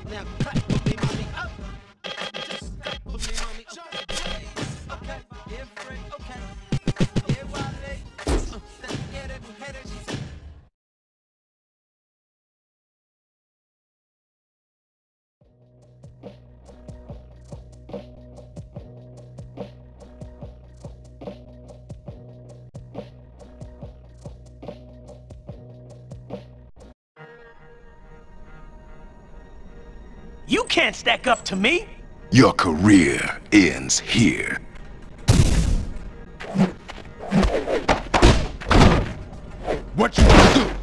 Now cut with me, mommy. Up. Just cut with me, mommy. Okay. Yeah, Frank. Okay. Yeah, Wale. Yeah, that header. She said. You can't stack up to me! Your career ends here. What you gonna do?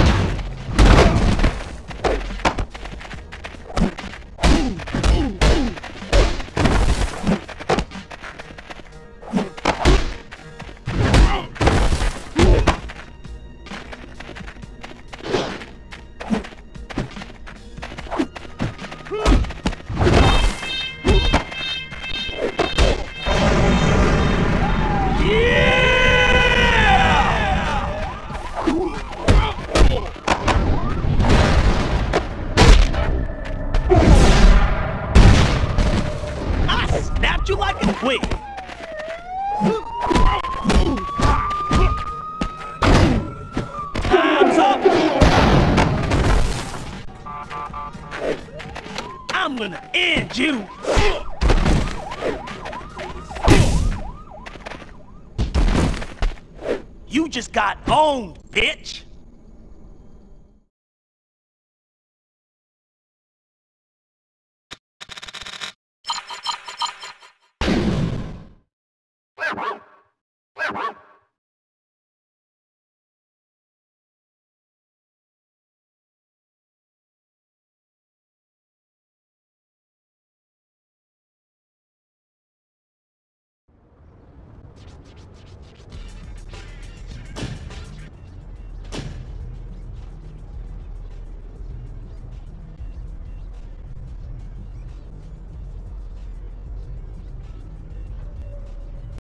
You like a twig. Time's up. I'm gonna end you. You just got owned, bitch.